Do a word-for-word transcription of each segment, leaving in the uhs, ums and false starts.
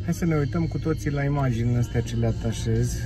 Hai să ne uităm cu toții la imaginile astea ce le atașez.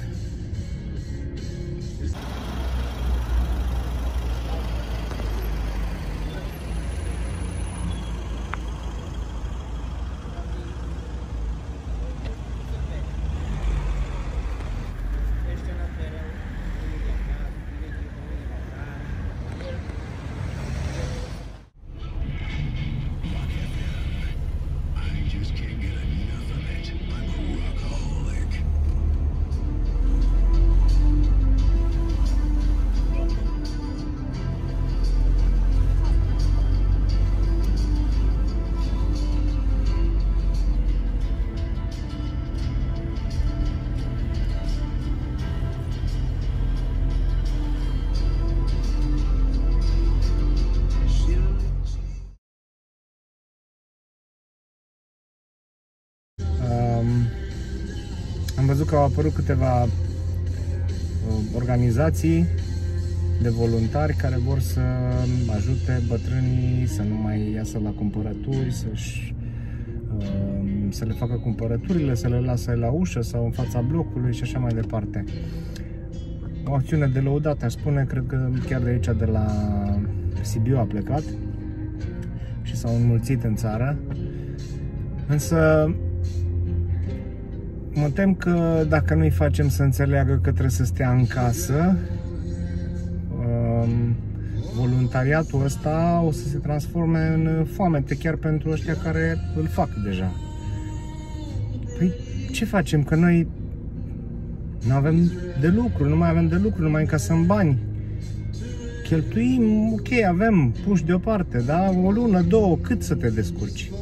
Am văzut că au apărut câteva organizații de voluntari care vor să ajute bătrânii să nu mai iasă la cumpărături, să-și, să le facă cumpărăturile, să le lasă la ușă sau în fața blocului și așa mai departe. O acțiune de lăudat, aș spune, cred că chiar de aici, de la Sibiu a plecat și s-au înmulțit în țară. Însă mă tem că dacă nu-i facem să înțeleagă că trebuie să stea în casă, voluntariatul ăsta o să se transforme în foamete chiar pentru ăștia care îl fac deja. Păi ce facem? Că noi nu avem de lucru, nu mai avem de lucru, nu mai încasăm bani. Cheltuim, ok, avem, puși deoparte, da? O lună, două, cât să te descurci?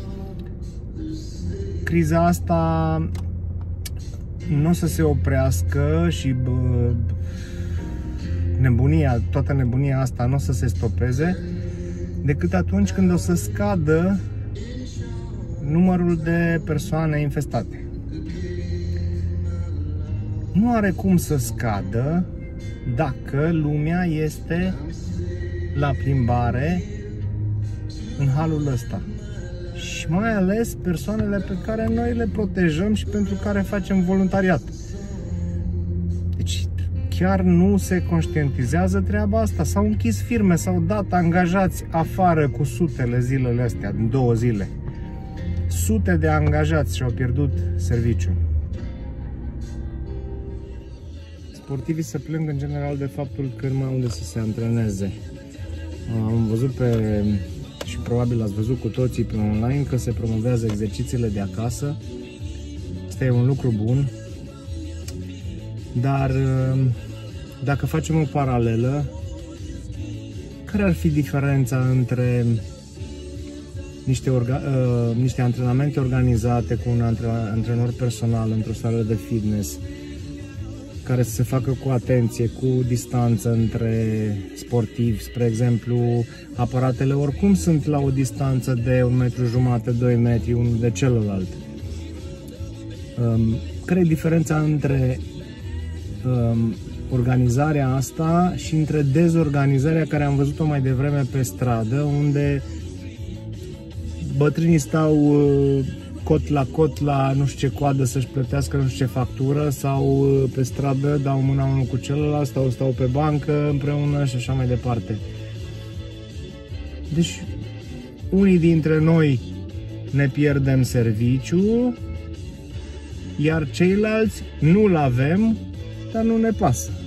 Criza asta nu o să se oprească și bă, nebunia, toată nebunia asta nu o să se stopeze decât atunci când o să scadă numărul de persoane infestate. Nu are cum să scadă dacă lumea este la plimbare în halul ăsta. Și mai ales persoanele pe care noi le protejăm și pentru care facem voluntariat. Deci chiar nu se conștientizează treaba asta. S-au închis firme, s-au dat angajați afară cu sutele zilele astea, în două zile. Sute de angajați și-au pierdut serviciul. Sportivii se plâng în general de faptul că nu mai au unde să se antreneze. Am văzut pe... și probabil ați văzut cu toții pe online că se promovează exercițiile de acasă. Asta e un lucru bun, dar dacă facem o paralelă, care ar fi diferența între niște, orga, uh, niște antrenamente organizate cu un antrenor personal într-o sală de fitness, care să se facă cu atenție, cu distanță între sportivi, spre exemplu, aparatele oricum sunt la o distanță de un metru jumate, doi metri unul de celălalt. Um, care e diferența între um, organizarea asta și între dezorganizarea care am văzut-o mai devreme pe stradă, unde bătrânii stau uh, cot la cot la nu știu ce coadă să-și plătească nu știu ce factură, sau pe stradă dau mâna unul cu celălalt, sau stau pe bancă împreună și așa mai departe. Deci unii dintre noi ne pierdem serviciul, iar ceilalți nu-l avem, dar nu ne pasă.